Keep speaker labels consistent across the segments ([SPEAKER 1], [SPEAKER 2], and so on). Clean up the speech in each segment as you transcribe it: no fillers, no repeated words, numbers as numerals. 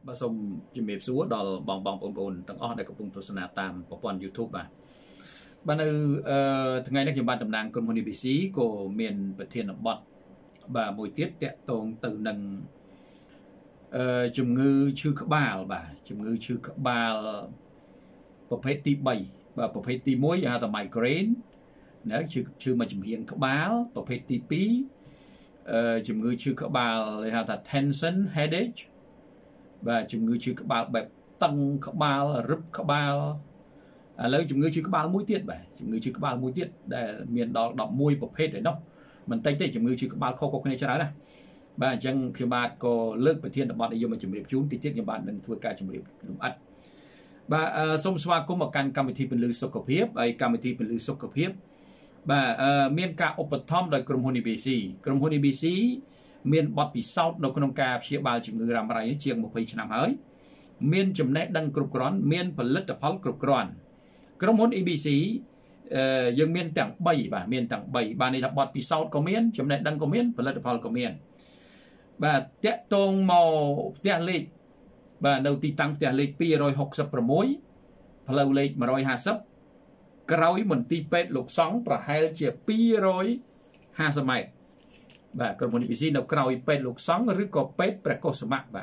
[SPEAKER 1] bà xong chìm miệp xuống đó bong bong ồn tăng ó để có vùng tuần tam của bọn YouTube bà nữ ngày nay khi bạn đầm nàng con môn BBC của miền Bắc Thiên ở bọt bà mùi tiết tẹt tông từ nâng chùm ngư chư các bà chùm ngư chư các bàประเภทที่3vàประเภทที่1là migraine nếu chư mà chùm hiện các bàประเภทที่2chùm ngư chư các bà là tension headache và chùm ngư chư các bà bẹp tăng các bà rụp các bà lấy chùm ngư chư các bà mũi tiết chùm ngư chư các bà mũi tiết để miền đó đọc mũiประเภทđấy nó mình tay tay chùm ngư chư các bà khó có cái này cho đó bà chẳng khi bạn có lực về thiên bạn yêu mà chùm điệp chúng thì tiết như bạn đừng thua cả chùm điệp đúng ắt bà xong xóa có một căn cam thịเป็นลือสุขภาพไอ้cam thịเป็นลือสุขภาพbà miền cảอุปธรรมโดยกรม BBC กรม BBC miềnบอดปีเศร้าในคนการเชียบาลจึงเงือรำไรเชียงmộtปีชนะเฮ้ยmiềnจำแนกดังกรุบกรอนmiềnผลิตภัณฑ์กรุบกรอนกรม BBC ยังmiềnต่างใบmiềnต่างใบในทับบอดปีเศร้าก็miềnจำแนกดังก็miềnผลิตภัณฑ์ก็miền bà tẹtตรงมอเตะเล็กbà đầu tiên tăngเตะเล็กปี166พลาวเล็ก150กระไรมันตีเป็ดลูก2ประหารเจียปี150 เมตรbàกรม BBC นกกระไรเป็ดลูก2หรือก็เป็ดประกอบสมัครbà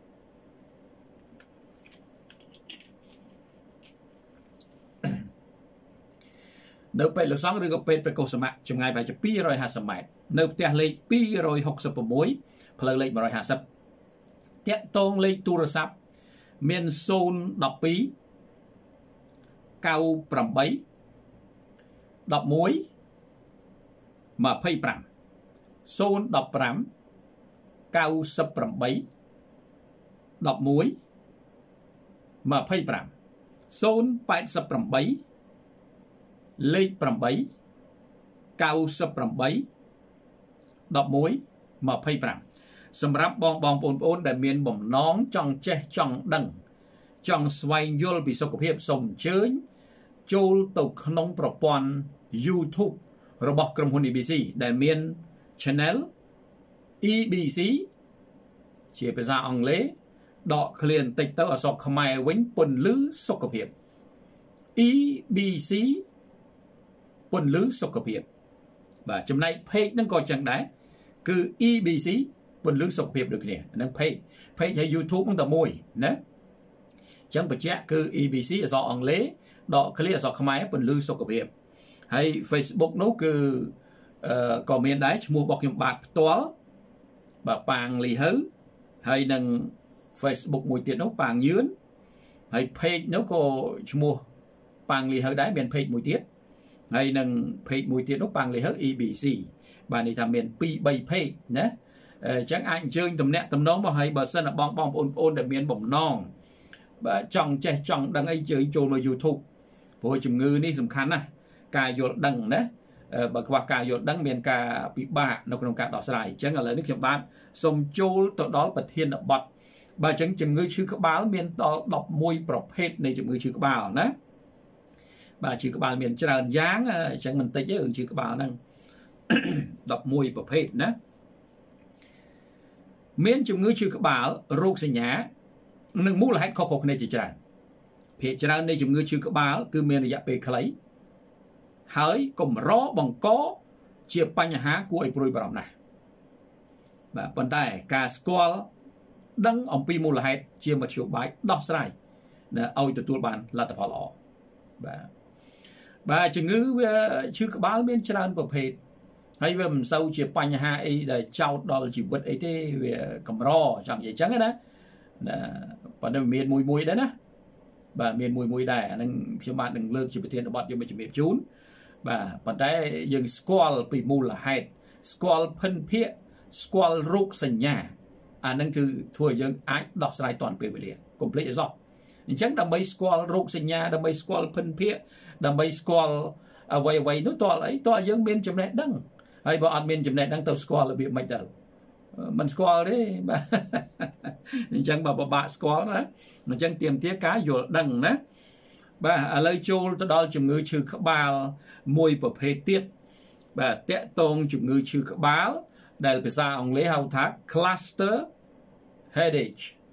[SPEAKER 1] นกเป็ดลูก2หรือก็เป็ดประกอบสมัครจำไงไปจะปี150 เมตรนกเตะเล็กปี166พลาวเล็ก150เตะตรงเล็กโทรศัพท์เมียนโซน10 ปี98 11 25 โซน15 98 11 25 โซน88 เลข8 98 11 25สำหรับบองปูนแต่เมียนบ่มน้องจ้องเจ๊จ้องดังจ้องสวายโยลปีสกปรกสมเชิญโจลตกขนมประปอน YouTube ระบบกรม BBC แต่เมียน Channel EBC เชียภาษาอังกฤษดอกเคลียนติดเตอร์สกหมายวิ่งปนลื้อสกปรก EBC ปนลื้อสกปรกแบบจำในเพจนั่นก็จังได้คือ EBC ปนลื้อสกปรกด้วยกันเนี่ยนั่นเพจให้ YouTube ตั้งแต่มวยนะจังปัจจัยคือ EBC สออังกฤษดอกเคลียสอขมายปนลื้อสกปรกให้ Facebook นู้คือก็มีได้ชั่วโมงบอกยมบาดตัวแบบปางลีหื้อให้นั่ง Facebook มวยเตียนนู้ปางยืนให้เพจนู้ก็ชั่วโมงปางลีหื้อได้เป็นเพจมวยเตียนให้นั่งเพจมวยเตียนนู้ปางลีหื้อ EBC บ้านนี้ทำเป็นปีใบเพจนะจังอันเชิงตำแหน่งตำน้องมาให้บอสนะบองโอนแต่เมียนบ่มน้องจ้องเจ๊จ้องดังไอ้เจอโจมา YouTube พอจุ่มงือนี่สำคัญนะกายโยดดังนะบอกว่ากายโยดดังเมียนกาปีบ้านกการดอกสลายจังอะไรนึกถึงบ้านสมโจตัวดอลประเทศบดบาจังจุ่มงือชื่อกบ้าเมียนต่อดอกมวยประเภทในจุ่มงือชื่อกบ้านะบาชื่อกบ้าเมียนเจริญยางจังมันติดเยอะชื่อกบ้านั่งดอกมวยประเภทนะเมียนจุ่มงือชื่อกบ้าโรคสัญญาหนึ่งมูลให้ข้อขในจิตใจเพียรในจุ่มงือชื่อกบ้าคือเมียนระยะเปรย์คล้ายหายกลมร้อบังก้อเชียบปัญหากูไอ้ปลุยบรมนะแบบปันใต้การสกอลดังอมปีมูลให้เชียบมาเชียวใบดอกสไลนะเอาตัวบานลัดพอลอแบบจุ่มงือชื่อกบ้าเมียนจรานประเภทให้เวมเศร้าเชียบปัญหาไอ้เด็กเจ้าดอลจีบวัดไอ้ที่กลมร้อจังอย่างจังนะปันนั้นเมียนมวยได้นะแบบเมียนมวยได้นั่งเชียบบ้านหนึ่งเลิกจีบเทียนบอดยังไม่จีบเมียจูนbà bản tay dừng squall bị mù là hay squall phân phía squall rút sành nhà nâng từ thua dừng ái đọc sai toàn về liền complete do chẳng đâm bay squall rút sành nhà đâm bay squall phân phía đâm bay squall vầy nó to ấy to dừng bên chấm này đăng hay bảo admin chấm này đăng tàu squall là bị mày tàu mình squall đấy chẳng bà squall đó nó chẳng tìm tía cá dồ đăng đó bà lời châu tới đó chùm ngư trừ các bà mùi bập hệ tiết bà tệ tôn chùm ngư trừ các bà đại là phải sao ông lấy hào thác cluster headache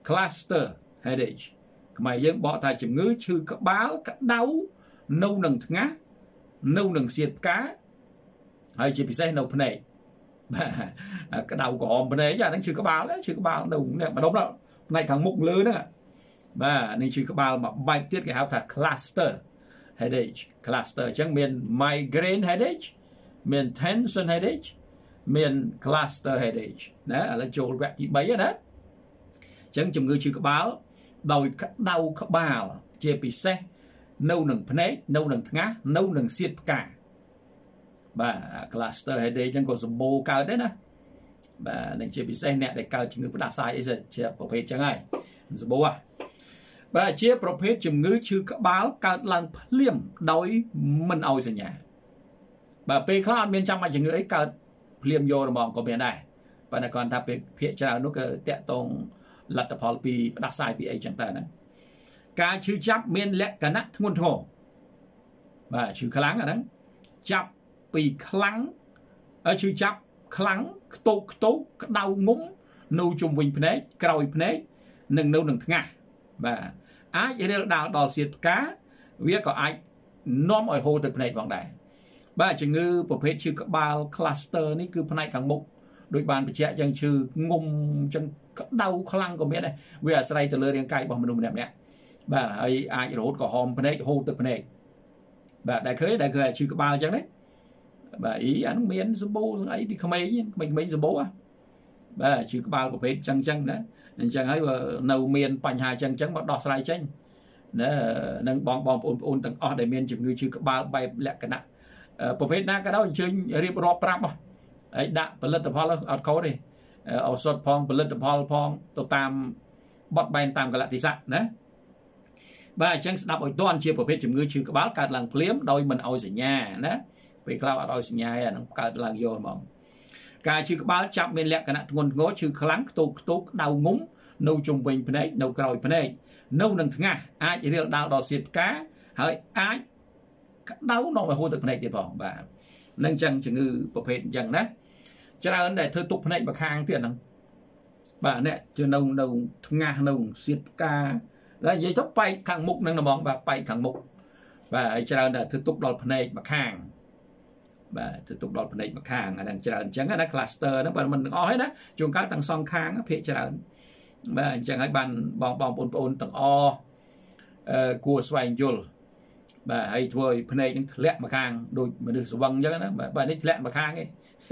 [SPEAKER 1] cluster headache ខ្មែរយើងបកថាជំងឺឈឺក្បាលក្តៅនៅនឹងថ្ងាសនៅនឹងសៀតផ្កាហើយជាពិសេសនៅភ្នែកក្តៅក្រហមភ្នែកអាហ្នឹងឈឺក្បាលនៅនេះម្ដុំផ្នែកខាងមុខលើហ្នឹងបាទនេះឈឺក្បាលមួយបែបទៀតគេហៅថា cluster headache cluster អញ្ចឹងមាន migraine headache មាន tension headache មាន cluster headache ណាឥឡូវចូលវគ្គទី3ណាអញ្ចឹងជំងឺឈឺក្បាលដោយក្តៅក្បាលជាពិសេសនៅនឹងភ្នែកនៅនឹងថ្ងាសនៅនឹងសៀតផ្កាបាទ cluster headache ហ្នឹងក៏សម្បូរកើតដែរណាបាទនឹងជាពិសេសអ្នកដែលកើតជំងឺផ្ដាសាយអីជាប្រភេទចឹងហើយសម្បូរបាទជាប្រភេទជំងឺឈឺក្បាលកើតឡើងភ្លាមដោយមិនឲ្យសញ្ញាបាទពេលខ្លះអត់មានចាំបាច់ជំងឺអីកើតភ្លាមយកហ្មងក៏មានដែរប៉ុន្តែគាត់ថាពេលភាគច្រើននោះគឺតាក់ទងលទ្ធផលពីផ្ដាសាយពីអីចឹងទៅហ្នឹងការឈឺចាប់មានលក្ខណៈធ្ងន់ធ្ងរបាទឈឺខ្លាំងអាហ្នឹងចាប់ពីខ្លាំងឈឺចាប់ខ្លាំងខ្ទោកក្តៅងុំនៅជុំវិញភ្នែកក្រោយភ្នែកនិងនៅនឹងថ្ងាសបាទអាចរាលដាលដល់សៀតផ្កាវាក៏អាចនាំឲ្យហូរទឹកភ្នែកផងដែរបាទជំងឺប្រភេទឈឺក្បាល cluster នេះគឺផ្នែកខាងមុខដោយបានបញ្ជាក់ចឹងឈឺងុំចឹងក្តៅខ្លាំងក៏មានដែរវាអាស្រ័យទៅលើរាងកាយរបស់មនុស្សម្នាក់បាទហើយអាចរហូតក្រហមភ្នែកហូរទឹកភ្នែកបាទដែលឃើញឈឺក្បាលចឹងណាបាទអានោះមានសម្បូរស្អីពីក្មេងសម្បូរបាទឈឺក្បាលប្រភេទចឹងណាអញ្ចឹងហើយនៅមានបញ្ហាចឹងមកដោះស្រាយចេញណានឹងបងប្អូនទាំងអស់ដែលមានជំងឺឈឺក្បាលបែបលក្ខណៈប្រភេទណាក៏ដោយអញ្ជើញរៀបរាប់ប្រាប់ហើយដាក់ផលិតផលអត់ខុសទេឱសថផងផលិតផលផងទៅតាមបត់បែនតាមកលៈទេសៈណាបាទអញ្ចឹងស្ដាប់ឲ្យទាន់ជាប្រភេទជំងឺឈឺក្បាលកើតឡើងភ្លាមដោយមិនឲ្យសញ្ញាណាពេលខ្លះអត់ឲ្យសញ្ញាអានឹងកើតឡើងយកហ្មងការឈឺក្បាលចាប់មានលក្ខណៈធ្ងន់ធ្ងរឈឺខ្លាំងខ្ទោកក្តៅងុំនៅជុំវិញភ្នែកនៅក្រោយភ្នែកនៅនឹងថ្ងាសអាចរាលដាលដល់សៀតផ្កាហើយអាចក្តៅនាំឲ្យហូរទឹកភ្នែកទៀតផងបាទនឹងចឹងជំងឺប្រភេទអញ្ចឹងណាច្រើនដែលធ្វើទុកភ្នែកម្ខាងទៀតហ្នឹងបាទអ្នកជានៅថ្ងាសនៅសៀតផ្កាហើយនិយាយទៅបែកខាងមុខហ្នឹងហ្មងបាទបែកខាងមុខបាទហើយច្រើនដែលធ្វើទុកដល់ភ្នែកម្ខាងបាទធ្វើទុកដល់ភ្នែកម្ខាងអាហ្នឹងច្រើនអញ្ចឹងណា cluster ហ្នឹងបាទមិនទាំងអស់ទេណាជួនកាលទាំងសងខាងភាគច្រើនបាទអញ្ចឹងហើយបានបងប្អូនទាំងអស់គួរស្វែងយល់បាទហើយធ្វើឲ្យភ្នែកនឹងធ្លាក់ម្ខាងដូចមនុស្សស្វឹងអញ្ចឹងណាបាទនេះធ្លាក់ម្ខាងឯង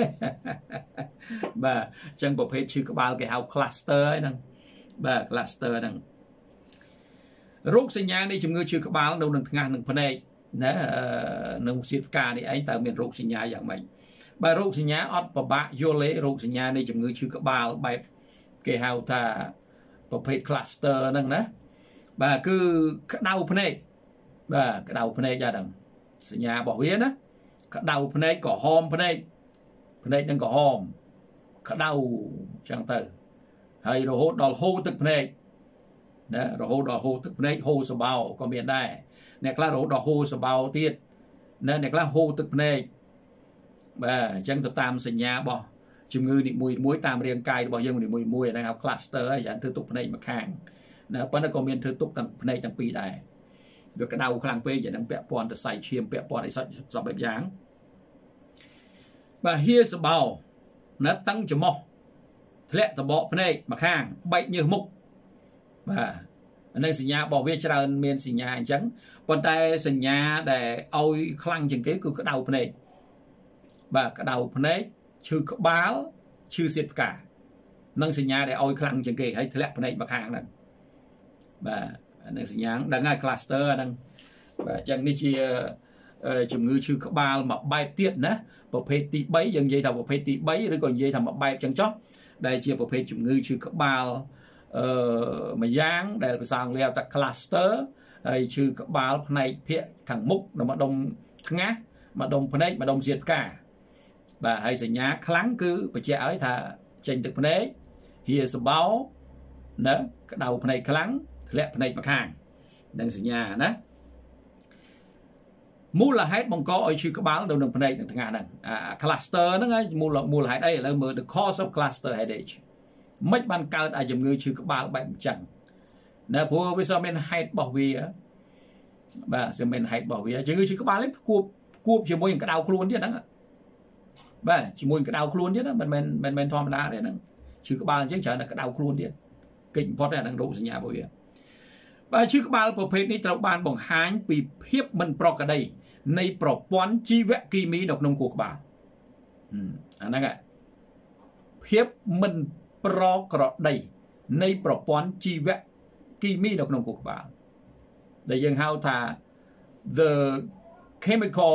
[SPEAKER 1] បាទអញ្ចឹងប្រភេទឈឺក្បាលគេហៅ cluster ហ្នឹងបាទ cluster ហ្នឹងរោគសញ្ញានៃជំងឺឈឺក្បាលនៅនឹងថ្ងាសនឹងភ្នែកណានឹងសៀតផ្កានេះឯងតើមានរោគសញ្ញាយ៉ាងម៉េចបាទរោគសញ្ញាអត់ពិបាកយល់ទេរោគសញ្ញានៃជំងឺឈឺក្បាលបែបគេហៅថាប្រភេទ cluster ហ្នឹងណាបាទគឺក្តៅភ្នែកបាទក្តៅភ្នែកយ៉ាងហ្នឹងសញ្ញារបស់វាណាក្តៅភ្នែកក្រហមភ្នែកនឹងក្រហមក្តៅចឹងទៅហើយរហូតដល់ហូរទឹកភ្នែកណារហូតដល់ហូរទឹកភ្នែកហូរសបោក៏មានដែរអ្នកខ្លះរហូតដល់ហូរសបោទៀតណាអ្នកខ្លះហូរទឹកភ្នែកបាទអញ្ចឹងទៅតាមសញ្ញារបស់ជំងឺនីមួយតាមរាងកាយរបស់យើងនីមួយហ្នឹងហៅ cluster ហើយយ៉ាងធ្វើទុកភ្នែកម្ខាងណាប៉ុន្តែក៏មានធ្វើទុកទាំងភ្នែកទាំងពីរដែរវាក្តៅខ្លាំងពេកយ៉ាងហ្នឹងពាក់ព័ន្ធទៅសាច់ឈាមពាក់ព័ន្ធអីសាច់សពបែបយ៉ាងបាទហៀសបោណាតឹងច្រមុះធ្លាក់តបកភ្នែកម្ខាងបែកញើសមុខបាទនឹងសញ្ញារបស់វាច្រើនមានសញ្ញាអញ្ចឹងប៉ុន្តែសញ្ញាដែលឲ្យខ្លាំងជាងគេគឺក្តៅភ្នែកបាទក្តៅភ្នែកឈឺក្បាលឈឺសៀតផ្កានឹងសញ្ញាដែលឲ្យខ្លាំងជាងគេហើយធ្លាក់ភ្នែកម្ខាងហ្នឹងបាទនឹងសញ្ញាដឹងហើយ cluster ហ្នឹងបាទអញ្ចឹងនេះជាជំងឺឈឺក្បាលមួយបែបទៀតណាប្រភេទទី3យើងនិយាយថាប្រភេទទី3ឬក៏និយាយថាមួយបែបចឹងចុះដែលជាប្រភេទជំងឺឈឺក្បាលមួយយ៉ាងដែលភាសាអង់គ្លេសហៅថា cluster ហើយឈឺក្បាលផ្នែកភាគខាងមុខនៅម្ដុំថ្ងាសម្ដុំភ្នែកម្ដុំសៀតផ្កាបាទហើយសញ្ញាខ្លាំងគឺបញ្ជាក់ឲ្យថាចេញទឹកភ្នែកហៀសបោណាក្តៅភ្នែកខ្លាំងធ្លាក់ភ្នែកម្ខាងនឹងសញ្ញាណាមូលហេតុបង្កឲ្យឈឺក្បាលនៅនឹងភ្នែកនឹងថ្ងាសហ្នឹងcluster ហ្នឹងហើយមូលហេតុអីឥឡូវមើល the cause of cluster headache mấy ban cao ai chấm ngư chữ ba bệnh chẳng nè phù với sao men hay bảo vì bà sao men hay bảo vì chữ ngư chữ ba lấy cua chỉ môi cái đau luôn chứ đó bà chỉ môi cái đau luôn chứ đó mình thòm đá đấy đó chữ ba chắc chắn là cái đau luôn chứ kinh phật này đang độ sinh nhà bảo vì bà chữ baประเภทนี้ត្រូវបានបង្ហាញពីភាពមិនប្រក្រតីនៃប្រព័ន្ធជីវគីមីនៅក្នុងខួរក្បាលអាហ្នឹងភាពមិនប្រក្រតីនៃប្រព័ន្ធជីវគីមីនៅក្នុងខួរក្បាលដែលយើងហៅថា the chemical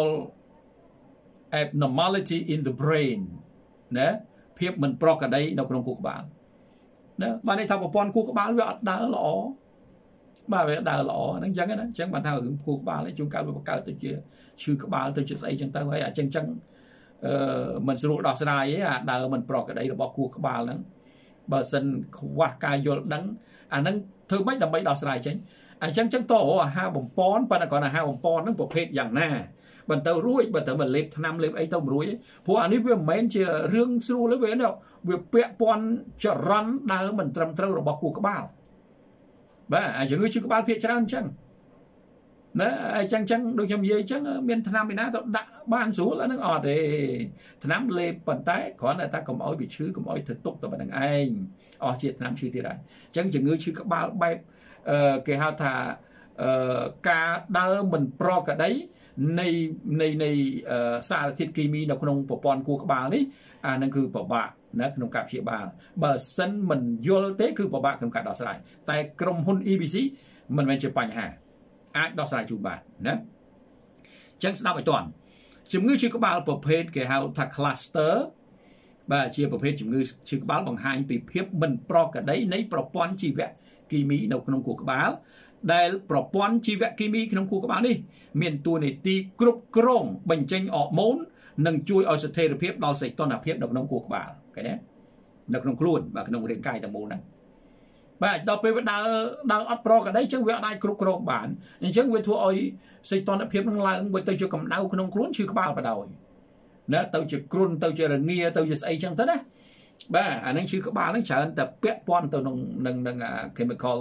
[SPEAKER 1] abnormality in the brain ណាភាពមិនប្រក្រតីនៅក្នុងខួរក្បាលណាបានន័យថាប្រព័ន្ធខួរក្បាលវាអត់ដើរល្អបាទវាដើរល្អហ្នឹងអញ្ចឹងណាអញ្ចឹងបានថារឿងខួរក្បាលជួនកាលវាបង្កើតទៅជាឈឺក្បាលទៅជាស្អីចឹងទៅហើយអញ្ចឹងមិនស្រួលដោះស្រាយទេអាដើរមិនប្រក្រតីរបស់ខួរក្បាលហ្នឹងបើសិនខ្វះការយល់ដឹងអាហ្នឹងធ្វើម៉េចដើម្បីដោះស្រាយចេញអញ្ចឹងតោះអាហារបំពន់ប៉ុន្តែគ្រាន់តែអាហារបំពន់ហ្នឹងប្រភេទយ៉ាងណាបើទៅរួចបើទៅមកលេបថ្នាំលេបអីទៅមិនរួចទេព្រោះអានេះវាមិនមែនជារឿងស្រួលទេវាពាក់ព័ន្ធចរន្តដើរមិនត្រឹមត្រូវរបស់ខួរក្បាលបាទអាជំងឺឈឺក្បាលភាគច្រើនអញ្ចឹងណាអញ្ចឹងដូចខ្ញុំនិយាយអញ្ចឹងមានថ្នាំឯណាទៅដាក់បានស្រួលអានឹងអត់ទេថ្នាំលេបប៉ុន្តែគ្រាន់តែថាកុំឲ្យវាឈឺកុំឲ្យធ្វើទុកតែប៉ុណ្្នឹងឯងអស់ជាតិថ្នាំឈឺទៀតហើយអញ្ចឹងជំងឺឈឺក្បាលបែបគេហៅថាការដើរមិនប្រក្រតីនៃសារធាតុគីមីនៅក្នុងប្រព័ន្ធខួរក្បាលនេះអានឹងគឺពិបាកណាក្នុងការព្យាបាលបើសិនមិនយល់ទេគឺពិបាកក្នុងការដោះស្រាយតែក្រុមហ៊ុន EBC មិនមែនជាបញ្ហាអាចដោះស្រាយជូនបានណាអញ្ចឹងស្ដាប់ឲ្យតាន់ជំងឺឈឺក្បាលប្រភេទគេហៅថា cluster បាទជាប្រភេទជំងឺឈឺក្បាលបង្ហាញពីភាពមិនប្រក្រតីនៃប្រព័ន្ធជីវគីមីនៅក្នុងខួរក្បាលដែលប្រព័ន្ធជីវគីមីក្នុងខួរក្បាលនេះមានតួនាទីគ្រប់គ្រងបញ្ចេញអរម៉ូននិងជួយឲ្យស្ថិរភាពដល់សីតុណ្ហភាពនៅក្នុងខួរក្បាលឃើញទេនៅក្នុងខ្លួនបាទក្នុងរាងកាយទាំងមូលហ្នឹងបាទដល់ពេលវាដើរអត់ប្រក្រតីអញ្ចឹងវាអាចគ្រប់គ្រងបានអញ្ចឹងវាធ្វើឲ្យសីតុណ្ហភាពនឹងឡើងទៅជាកម្ដៅក្នុងខ្លួនឈឺក្បាលបដ ாய் ណាទៅជាគ្រុនទៅជារងាទៅជាស្អីចឹងទៅណាបាទអានឹងឈឺក្បាលហ្នឹងច្រើនតែពាក់ព័ន្ធទៅនឹង chemical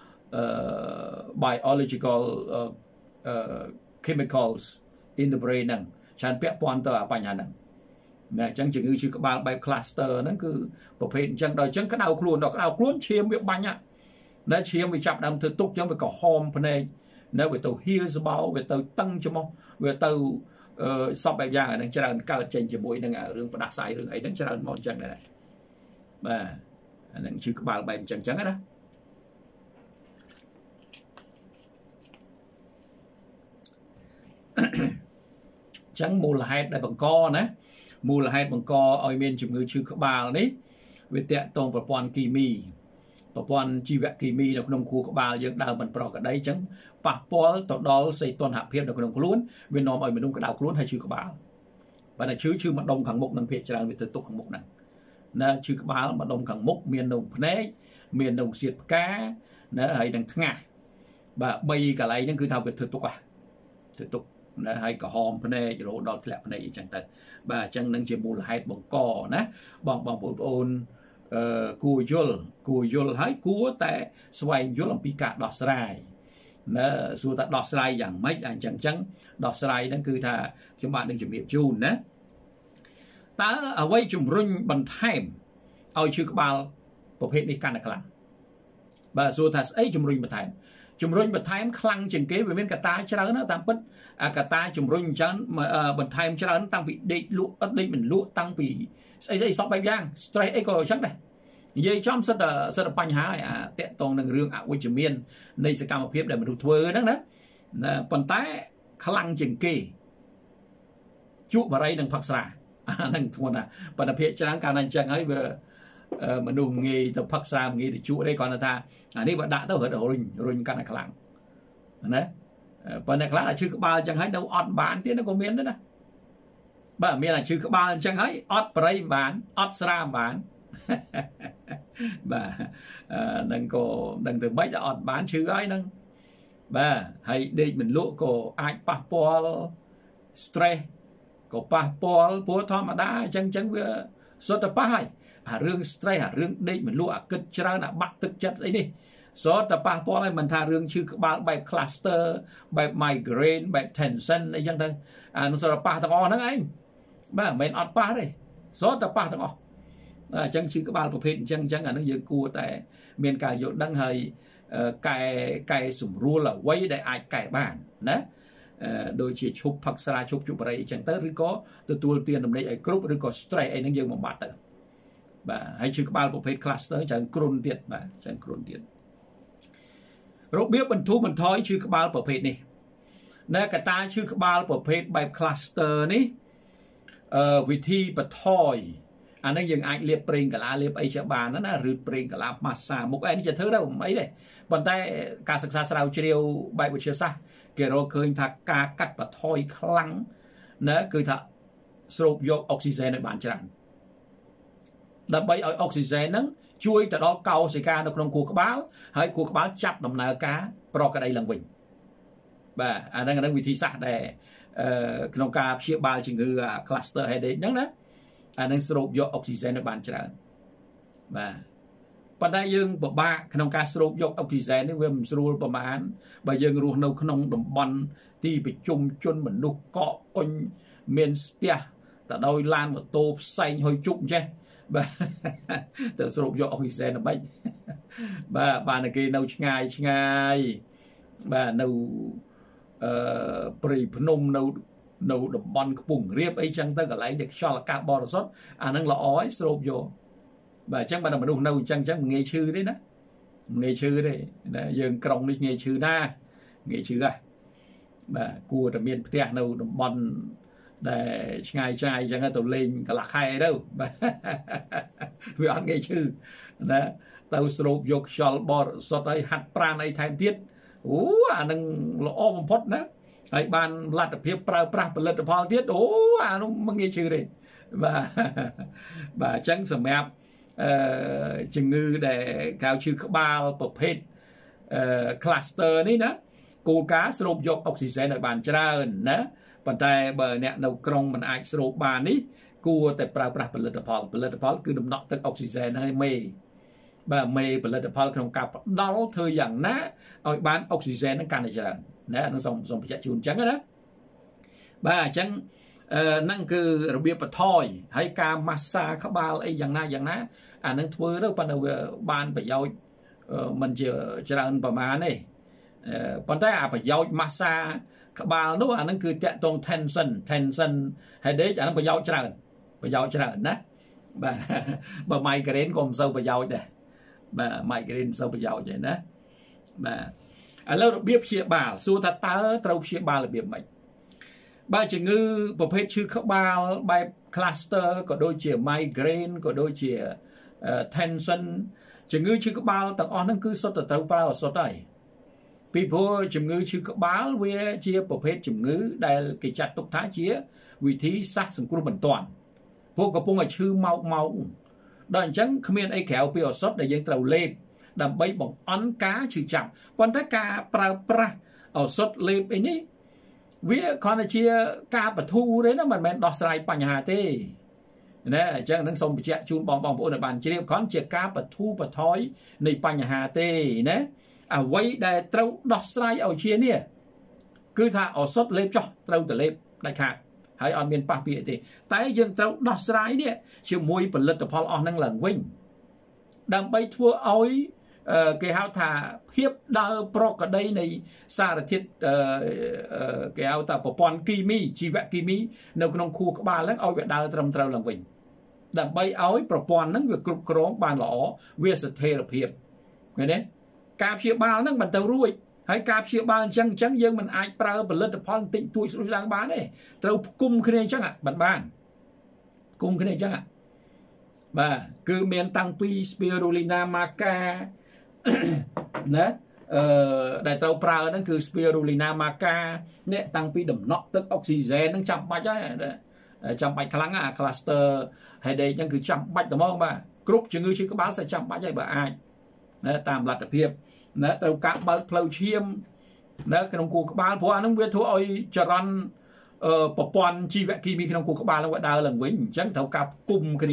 [SPEAKER 1] biological chemicals in the brain ហ្នឹងច្រើនពាក់ព័ន្ធទៅអាបញ្ហាហ្នឹងណាអញ្ចឹងជំងឺឈឺក្បាលបែប cluster ហ្នឹងគឺប្រភេទអញ្ចឹងដល់អញ្ចឹងក្តៅខ្លួនឈាមវាបាញ់ណាឈាមវាចាប់ដើមធ្វើទុកអញ្ចឹងវាក្រហមភ្នែកនៅវាទៅហៀសបោវាទៅតឹងច្រមុះវាទៅសពបែបយ៉ាងហ្នឹងច្រើនកើតចេញជាមួយនឹងរឿងផ្ដាសាយរឿងអីហ្នឹងច្រើនមកអញ្ចឹងដែរបាទអាហ្នឹងឈឺក្បាលបែបអញ្ចឹងណាចឹងមូលហេតុដែលបង្កណាមូលហេតុបង្កឲ្យមានជំងឺឈឺក្បាលនេះវាតាក់ទងប្រព័ន្ធគីមីប្រព័ន្ធជីវគីមីនៅក្នុងខួរក្បាលយើងដើរមិនប្រក្រតីចឹងប៉ះពាល់ទៅដល់សីតុណ្ហភាពនៅក្នុងខ្លួនវានាំឲ្យមនុស្សក្តៅខ្លួនហើយឈឺក្បាលបើតែឈឺម្ដុំខាងមុខនឹងភាគច្រើនវាទៅទុកខាងមុខហ្នឹងណាឈឺក្បាលម្ដុំខាងមុខមាននៅភ្នែកមាននៅសៀតផ្កាណាហើយនឹងថ្ងាសបាទ3កន្លែងហ្នឹងគឺថាវាធ្វើទុកធ្វើទុកណាហើយក្រហមភ្នែករហូតដល់ធ្លាក់ភ្នែកអញ្ចឹងទៅបាទអញ្ចឹងនឹងជាមូលហេតុបង្កណាបងប្អូនគួរយល់ហើយគួរតែស្វែងយល់អំពីការដោះស្រាយណាសួរថាដោះស្រាយយ៉ាងម៉េចអញ្ចឹងដោះស្រាយហ្នឹងគឺថាខ្ញុំបាទនឹងជំរាបជូនណាតើអ្វីជំរុញបន្ថែមឲ្យឈឺក្បាលប្រភេទនេះកាន់តែខ្លាំងបាទសួរថាស្អីជំរុញបន្ថែមខ្លាំងជាងគេវាមានកត្តាច្រើនណាតាមពិតកត្តាជំរុញច្រើនបន្ថែមច្រើនតាំងពីដេកលក់អត់ដេកមិនលក់តាំងពីស្អីសពបែបយ៉ាង stress អីក៏អញ្ចឹងដែរនិយាយចំសិតតែបញ្ហាអាតាក់ទងនឹងរឿងអវិជ្ជមាននៃសកម្មភាពដែលមនុស្សធ្វើហ្នឹងណាប៉ុន្តែខ្លាំងជាងគេជក់បារីនិងផឹកស្រាអាហ្នឹងធ្ងន់ណាប៉ុន្តែភាគច្រើនកាលណាអញ្ចឹងហើយវាមនុស្សងាយទៅផឹកស្រាងាយទៅជក់ទេគាត់ថាអានេះបើដាក់ទៅរត់រុញកាន់តែខ្លាំងណាប៉ុន្តែខ្លះអាឈឺក្បាលអញ្ចឹងហើយនៅអត់បានទៀតក៏មានដែរណាបាទមានអាឈឺក្បាលអញ្ចឹងហើយអត់ប្រៃបានអត់ស្រាបានបាទនឹងក៏ដឹងទៅមិនអត់បានឈឺហើយហ្នឹងបាទហើយដេកមិនលក់ក៏អាចប៉ះពាល់ stress ក៏ប៉ះពាល់ព្រោះធម្មតាអញ្ចឹងវាសុទ្ធតែប៉ះហើយរឿង stress រឿងដេកមិនលក់គិតច្រើនបាក់ទឹកចិត្តស្អីនេះតែប៉ះពាល់ឲ្យមិនថារឿងឈឺក្បាលបែប cluster បែប migraine បែប tension អីចឹងទៅអានោះប៉ះទាំងអស់ហ្នឹងឯងបាទមិនមែនអត់ប៉ះទេតែប៉ះទាំងអស់អញ្ចឹងឈឺក្បាលប្រភេទអញ្ចឹងអានឹងយើងគួរតែមានការយល់ដឹងហើយកែសម្រួលអ្វីដែលអាចកែបានណាដូចជាឈប់ផឹកស្រាឈប់ជប់បរិយអញ្ចឹងទៅឬក៏ទទួលទានដំណេកឲ្យគ្រប់ឬក៏ stress អីហ្នឹងយើងបំបត្តិទៅបាទហើយឈឺក្បាលប្រភេទ cluster ច្រើនគ្រុនទៀតបាទច្រើនគ្រុនទៀតរបៀបបន្ធូរបន្ថយឈឺក្បាលប្រភេទនេះណែកតាឈឺក្បាលប្រភេទបែប cluster នេះវិធីបន្ថយអានេះយើងអាចលាបប្រេងកាឡាលាបអីជាបានណាឬប្រេងកាឡាម៉ាស្សាមុខឯនេះจะធ្វើទៅមិនអីទេប៉ុន្តែការសិក្សាស្រាវជ្រាវបែបវិទ្យាសាស្ត្រគេរកឃើញថាការកាត់បន្ថយខ្លាំងណាគឺថាស្រូបយកអុកស៊ីហ្សែនឲ្យបានច្រើនដើម្បីឲ្យអុកស៊ីហ្សែនហ្នឹងជួយទៅដល់កោសិកានៅក្នុងខួរក្បាលហើយខួរក្បាលចាប់ដំណើរការប្រក្រតីឡើងវិញបាទអាហ្នឹងវិធីសាស្ត្រដែលក្នុងការព្យាបាលជំងឺ cluster headache ហ្នឹងណាអានឹងស្រូបយកអុកស៊ីហ្សែនឲ្យបានច្រើនបាទប៉ុន្តែយើងពិបាកក្នុងការស្រូបយកអុកស៊ីហ្សែននេះវាមិនស្រួលប្រហែលបើយើងរស់នៅក្នុងតំបន់ទីប្រជុំជនមនុស្សកកកុញមានស្ទះទៅដោយឡានម៉ូតូផ្សែងហុយជប់អញ្ចេះបាទទៅស្រូបយកអុកស៊ីហ្សែនដល់ម៉េចបាទបានតែគេនៅឆ្ងាយបាទនៅព្រៃភ្នំនៅតំបន់ខ្ពង់រាបអីចឹងទៅកន្លែងដែលខ្យល់អាកាសបរិសុទ្ធអានឹងល្អឲ្យស្រូបយកបាទអញ្ចឹងបើមនុស្សនៅអញ្ចឹងងាយឈឺទេណាងាយឈឺទេណាយើងក្រុងនេះងាយឈឺណាងាយឈឺហ่ะបាទគួរតែមានផ្ទះនៅតំបន់ដែលឆ្ងាយអញ្ចឹងទៅលេងកន្លះខែទៅបាទវាអត់ងាយឈឺណាទៅស្រូបយកខ្យល់បរិសុទ្ធឲ្យហាត់ប្រាណអីថែមទៀតអូអានឹងល្អបំផុតណាហើយបានលទ្ធភាពប្រើប្រាស់ផលិតផលទៀតអូអានោះមិនងាយឈឺទេបាទអញ្ចឹងសម្រាប់ជំងឺដែលកៅឈឺក្បាលប្រភេទcluster នេះណាគោលការណ៍ស្រូបយកអុកស៊ីហ្សែនឲ្យបានច្រើនណាប៉ុន្តែបើអ្នកនៅក្រុងមិនអាចស្រូបបាននេះគួរតែប្រើប្រាស់ផលិតផលគឺដំណក់ទឹកអុកស៊ីហ្សែនហើយមេផលិតផលក្នុងការផ្ដល់ធ្វើយ៉ាងណាឲ្យបានអុកស៊ីហ្សែននឹងកាន់តែច្រើនណានឹងសូមបញ្ជាក់ជូនអញ្ចឹងណាបាទអញ្ចឹងហ្នឹងគឺរបៀបបន្ថយហើយការម៉ាស្សាក្បាលអីយ៉ាងណាអានឹងធ្វើទៅប៉ុន្តែវាបានប្រយោជន៍មិនជាច្រើនប្រមាណទេប៉ុន្តែអាប្រយោជន៍ម៉ាស្សាក្បាលនោះអានឹងគឺតាក់ទង tension headache អានឹងប្រយោជន៍ច្រើនណាបាទបើ migraine ក៏មិនសូវប្រយោជន៍ដែរបាទ migraine មិនសូវប្រយោជន៍ទេណាបាទឥឡូវរបៀបព្យាបាលសួរថាតើត្រូវព្យាបាលរបៀបម៉េចបើជំងឺប្រភេទឈឺក្បាលបែប cluster ក៏ដូចជា migraine ក៏ដូចជា tension ជំងឺឈឺក្បាលទាំងអស់ហ្នឹងគឺសុទ្ធតែត្រូវប្រើឱសថហើយពីព្រោះជំងឺឈឺក្បាលវាជាប្រភេទជំងឺដែលគេចាត់ទុកថាជាវិធីសាស្ត្រសង្គ្រោះបន្ទាន់ព្រោះកំពុងតែឈឺម៉ោកដល់អញ្ចឹងគ្មានអីក្រៅពីឱសថដែលយើងត្រូវលេបដើម្បីបង្អន់ការឈឺចាប់ប៉ុន្តែការប្រើប្រាស់ឱសថលេបអីនេះវាគ្រាន់តែជាការបន្ធូរទេណាមិនមែនដោះស្រាយបញ្ហាទេណាអញ្ចឹងនឹងសូមបញ្ជាក់ជូនបងប្អូនឲ្យបានជ្រាបគ្រាន់ជាការបន្ធូរបន្ថយនៃបញ្ហាទេណាអ្វីដែលត្រូវដោះស្រាយឲ្យជានេះគឺថាឱសថលេបចោះត្រូវតែលេបដាច់ខាតហើយអត់មានប៉ះពាក្យទេតែយើងត្រូវដោះស្រាយនេះជាមួយផលិតផលអស់ហ្នឹងឡើងវិញដើម្បីធ្វើឲ្យគេហៅថាភាពដើរប្រក្រតីនៃសារធាតុគេហៅថាប្រព័ន្ធគីមីជីវគីមីនៅក្នុងខួរក្បាលហ្នឹងឲ្យវាដើរត្រឹមត្រូវឡើងវិញដើម្បីឲ្យប្រព័ន្ធហ្នឹងវាគ្រប់គ្រងបានល្អវាស្ថិរភាពឃើញទេការព្យាបាលហ្នឹងមិនទៅរួចហើយការព្យាបាលអញ្ចឹងយើងមិនអាចប្រើផលិតផលបន្តិចតួចស្រួចឡើងបានទេត្រូវផ្គុំគ្នាអញ្ចឹងបានផ្គុំគ្នាអញ្ចឹងបាទគឺមានតាំងពី spirulina maca ណាដែលត្រូវប្រើហ្នឹងគឺ spirulina maca នេះតាំងពីដំណក់ទឹកអុកស៊ីហ្សែនហ្នឹងចាំបាច់ហើយចាំបាច់ខ្លាំងអា cluster headache ហ្នឹងគឺចាំបាច់តែហ្មងបាទគ្រប់ជំងឺឈឺក្បាលsẽចាំបាច់ហើយបើអាចណាតាមលទ្ធភាពណាត្រូវការបើកផ្លូវឈាមនៅក្នុងខួរក្បាលព្រោះអានឹងវាធ្វើឲ្យចរន្តប្រព័ន្ធជីវគីមីក្នុងខួរក្បាលនឹងវាដើរឡើងវិញអញ្ចឹងត្រូវការគុំគ្នា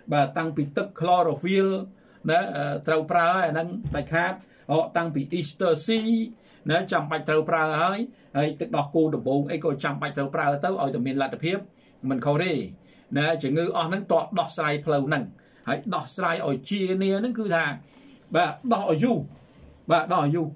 [SPEAKER 1] bà tăng bị tức chlorophyll trâu pra năng đại khát họ tăng bị Easter C chăm bạch trâu pra hơi hay tức đọc cô đồng bồn ấy cô chăm bạch trâu pra tới ở tầm miền lạt hiếp mình khâu đi chỉ ngư on năng tọt đọc sai flow năng hãy đọc sai ở chia nia năng cứ thà bà đọc ở du bà đọc ở du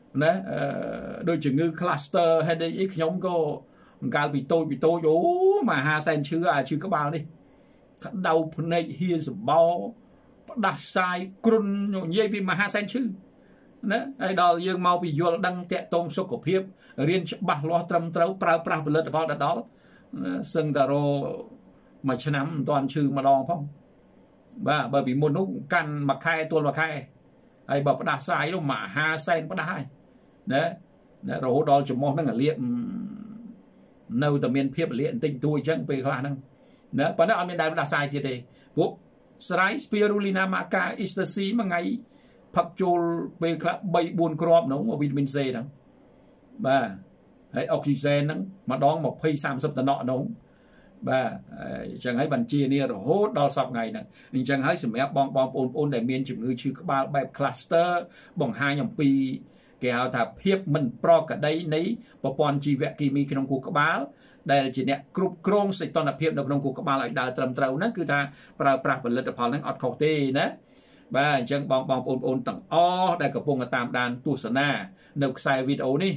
[SPEAKER 1] đôi chừng ngư cluster hay đây ít nhóm cô cao bị tôi ố mà ha sen chưa các bao đi đầu này hiên sập bao đặt sai cồn nhây bị mà ha sen chứ ai đó dương mau bị vô đăng tệ tôn số cổ phiếu riêng bạc lo trầm trấu pra bật lật vào đó sưng taro mà chân nắm toàn trừ mà đòn phong và bởi vì một lúc căn mặc khai tuôn mặc khai ai bảo đặt sai đâu mà ha sen bắt đai đấy rồi đó chỉ mong là liệm nâu tầm miền phía liệm tinh tôi chân về khả năng đấy và nó ở miền đại đặt sai thì đây vụ sải spirulina maca Easter C mà ngày phật chôl về bay buồn crop nó ở vitamin C đó và oxygen nó mà đón một phi 30 tấn nọ nó và chẳng hay bàn chia nia rồi hốt đo sọc ngày nè mình chẳng hay sự mẹ bong ôn đại miền chủng ngư chữ ba bài cluster bằng 2 nhầm pi kéo thà hiệp mình pro cả đây nấy và pon chi vẹn kimi trong cuộc các báo đây chỉ nè group krong sẽ toàn là hiệp trong cuộc các báo lại đào trầm trâu nó cứ ta pra và lật phò nó ọt khẩu tê nè và chẳng bong ôn tầng o đây cả vùng là tam đàn tu sơn na nộp sai video đi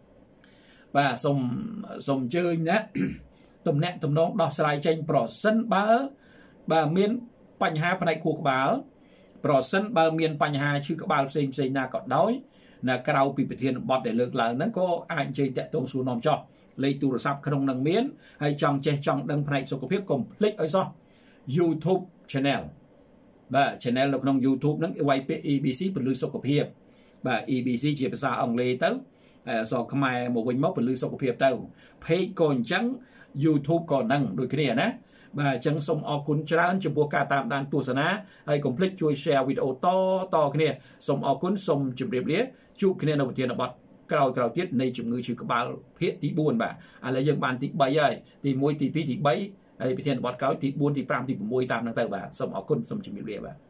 [SPEAKER 1] và xong chơi nhé tụm nẹt tụm nón đo sai trên pro sân bà miền bành hà bên này cuộc báo pro sân bà miền bành hà chứ các báo xem na còn đói là cao bị thiên bọt để lực là nó có ai trên tệ tôn xuống nòng cho lấy tu sắp không năng miến hay trong che trong đăng phải số cổ phiếu complete ở do YouTube channel và channel là nông YouTube nó quay EBC phần lưu số cổ phiếu và EBC chỉ phải sao ông lê tới do không ai một bình mốc phần lưu số cổ phiếu tới page còn trắng YouTube còn năng đôi cái này nè và chẳng xong ở cuốn trán chụp bộ cả tạm đàn tu sana hay complete chui share video to cái này xong ở cuốn xong chụp đẹp đĩa chụp cái này đầu tiên là bật cào tiết này chụp người chụp các bạn hiện tí buồn bà lấy dân bàn tí bảy ấy tí môi tí pi tí bảy ấy bị thiên bật cào tí buồn tí pram tí môi tam năng tay bà xong ở cuốn xong chụp đẹp đĩa bà